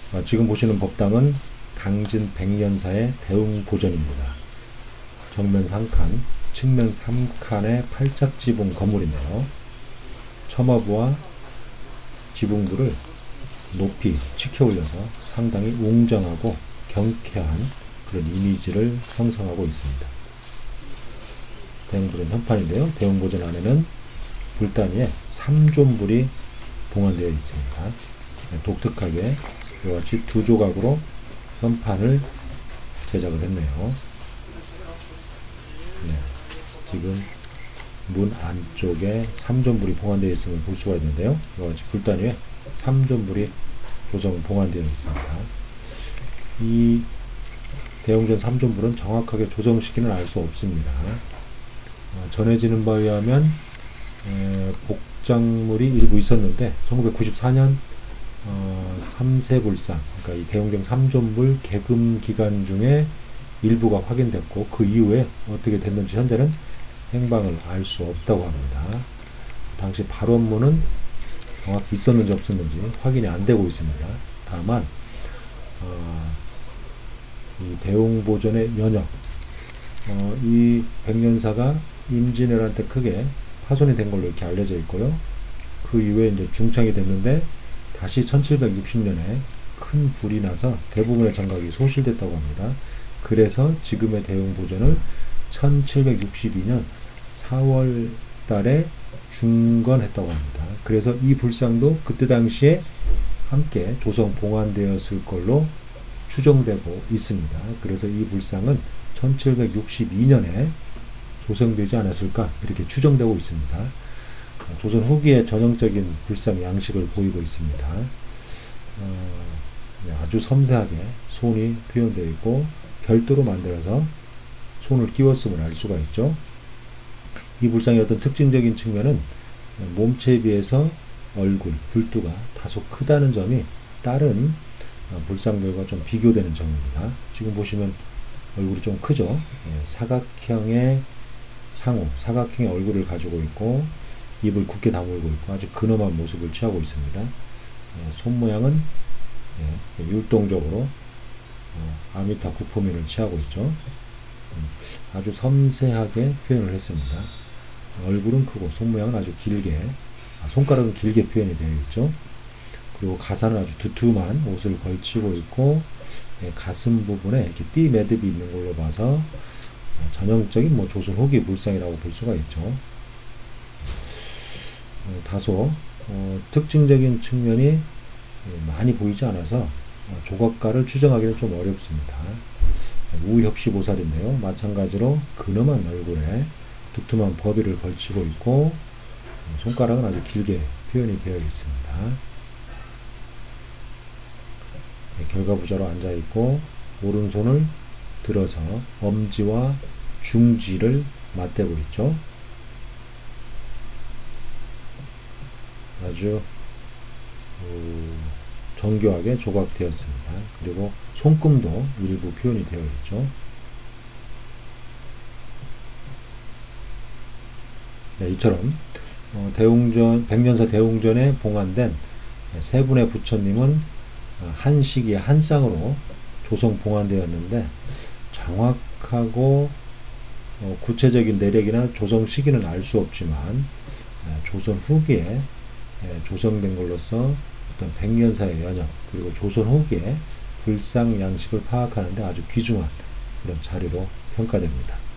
지금 보시는 법당은 강진 백년사의 대웅보전입니다. 정면 3칸, 측면 3칸의 팔짝지붕 건물인데요. 처마부와 지붕부를 높이 치켜 올려서 상당히 웅장하고 경쾌한 그런 이미지를 형성하고 있습니다. 대웅보전 현판인데요. 대웅보전 안에는 불단 위에 삼존불이 봉헌되어 있습니다. 독특하게 이와 같이 두 조각으로 현판을 제작을 했네요. 네, 지금 문 안쪽에 삼존불이 봉헌되어 있음을 볼 수가 있는데요. 이와 같이 불단 위에 삼존불이 조성 봉헌되어 있습니다. 이 대웅전 삼존불은 정확하게 조성 시기는 알 수 없습니다. 전해지는 바에 의하면 복장물이 일부 있었는데 1994년 3세불상, 그러니까 이 대웅전 삼존불 개금 기간 중에 일부가 확인됐고 그 이후에 어떻게 됐는지 현재는 행방을 알 수 없다고 합니다. 당시 발원문은 정확히 있었는지 없었는지 확인이 안 되고 있습니다. 다만 이 대웅보전의 연역, 이 백년사가 임진왜란 때 크게 파손이 된 걸로 이렇게 알려져 있고요. 그 이후에 이제 중창이 됐는데 다시 1760년에 큰 불이 나서 대부분의 정각이 소실됐다고 합니다. 그래서 지금의 대웅보전을 1762년 4월 달에 중건했다고 합니다. 그래서 이 불상도 그때 당시에 함께 조성 봉헌되었을 걸로 추정되고 있습니다. 그래서 이 불상은 1762년에 조성되지 않았을까 이렇게 추정되고 있습니다. 조선 후기의 전형적인 불상 양식을 보이고 있습니다. 아주 섬세하게 손이 표현되어 있고 별도로 만들어서 손을 끼웠음을 알 수가 있죠. 이 불상의 어떤 특징적인 측면은 몸체에 비해서 얼굴, 불두가 다소 크다는 점이 다른 불상들과 좀 비교되는 점입니다. 지금 보시면 얼굴이 좀 크죠. 사각형의 상호, 사각형의 얼굴을 가지고 있고 입을 굳게 다물고 있고 아주 근엄한 모습을 취하고 있습니다. 손 모양은 율동적으로 아미타 구포면을 취하고 있죠. 아주 섬세하게 표현을 했습니다. 얼굴은 크고 손 모양은 아주 길게, 손가락은 길게 표현이 되어 있죠. 그리고 가사는 아주 두툼한 옷을 걸치고 있고 가슴 부분에 이렇게 띠 매듭이 있는 걸로 봐서 전형적인 조선 후기 불상이라고 볼 수가 있죠. 다소 특징적인 측면이 많이 보이지 않아서 조각가를 추정하기는 좀 어렵습니다. 우협시보살인데요. 마찬가지로 근엄한 얼굴에 두툼한 버비를 걸치고 있고 손가락은 아주 길게 표현이 되어 있습니다. 결과부자로 앉아있고 오른손을 들어서 엄지와 중지를 맞대고 있죠. 아주 정교하게 조각되었습니다. 그리고 손금도 일부 표현이 되어 있죠. 네, 이처럼 대웅전, 백년사 대웅전에 봉헌된 세 분의 부처님은 한 시기에 한 쌍으로 조성 봉헌되었는데 정확하고 구체적인 내력이나 조성 시기는 알 수 없지만 조선 후기에 조성된 걸로서 어떤 백년사의 연역 그리고 조선 후기에 불상 양식을 파악하는데 아주 귀중한 그런 자료로 평가됩니다.